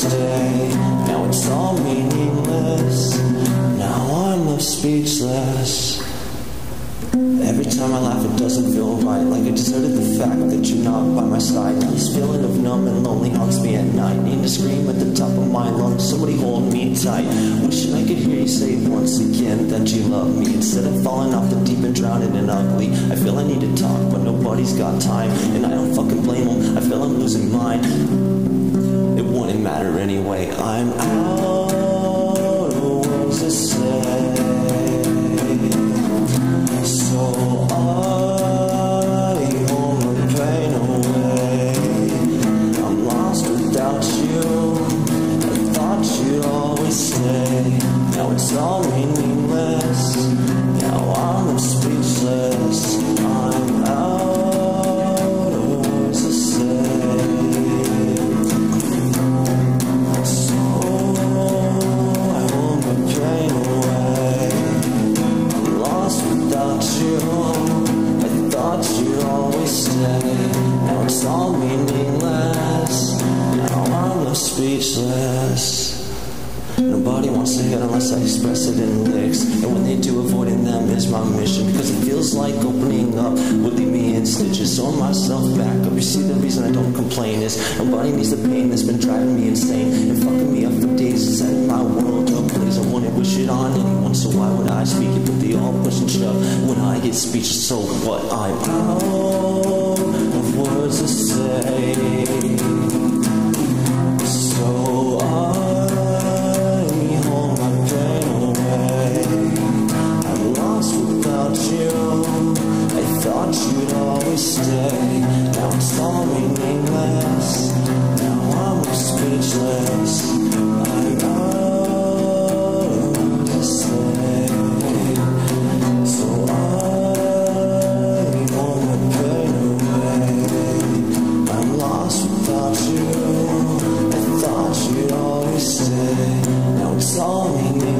stay. Now it's all meaningless. Now I'm left speechless. Every time I laugh it doesn't feel right, like I deserted the fact that you're not by my side. This feeling of numb and lonely haunts me at night. Need to scream at the top of my lungs, somebody hold me tight. Wishing I could hear you say once again that you love me, instead of falling off the deep and drowning in ugly. I feel I need to talk but nobody's got time, and I don't fucking blame them. I feel I'm losing mine. It wouldn't matter anyway. I'm out of words to say. So I hold my pain away. I'm lost without you. I thought you'd always stay. Now it's all meaningless. Now I'm speechless. I'm out of words to say. So I hold my pain away. I'm lost without you. I thought you'd always stay. Now it's all meaningless. Now I'm left speechless. Nobody wants to hear unless I express it in lyrics, and when they do, avoiding them is my mission, because it feels like opening up would leave me in stitches. Sewing myself back up. You see, the reason I don't complain is nobody needs the pain that's been driving me insane and fucking me up for days. It's setting my world up, please. I wouldn't wish it on anyone, so why would I speak it? But they all push and shove when I get speechless. So what? I'm out of words to say. So I hold my pain away. I'm lost without you. I thought you'd always stay. Now it's all meaningless. Now I'm speechless. I'm out to say. So I hold my pain away. I'm lost without you. I thought you'd always stay. Now it's all meaningless.